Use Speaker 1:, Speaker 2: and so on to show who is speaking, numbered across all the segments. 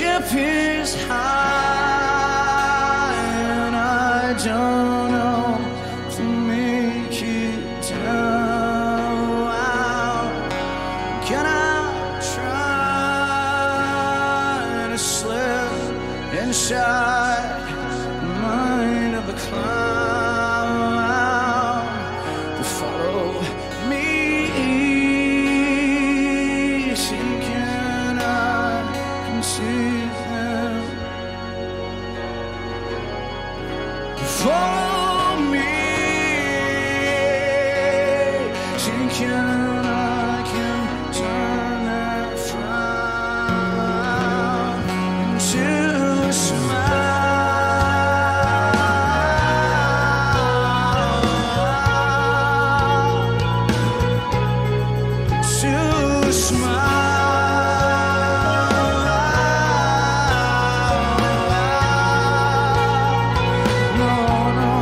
Speaker 1: ship is high and I don't know to make it down. Can I try to slip inside the mind of the clown to follow me, thinking I can see them? Follow me, thinking I can turn that frown into a smile, to a smile. No, no.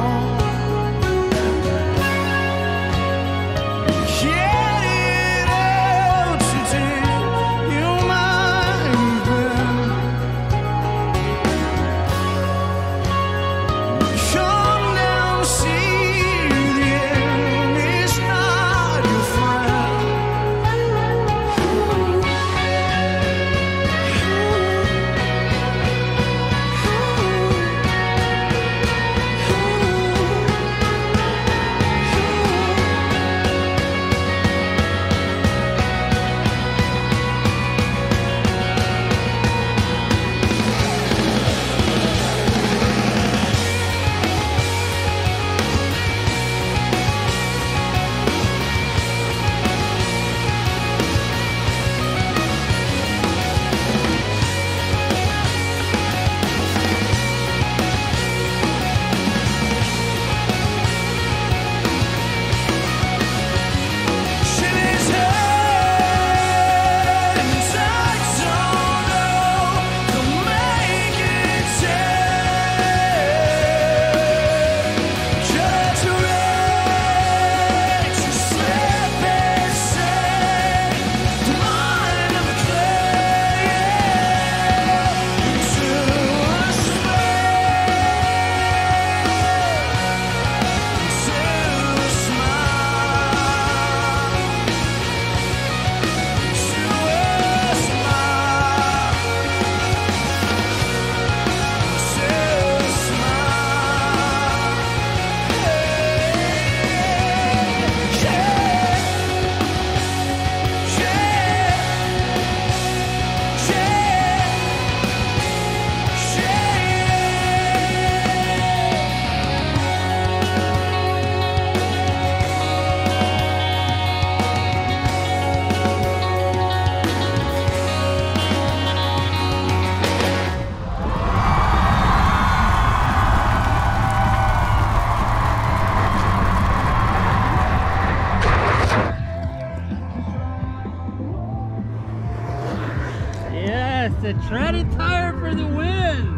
Speaker 1: Get it out today, you might even come down, see the end is not your friend.
Speaker 2: Yes, the treaded tire for the win.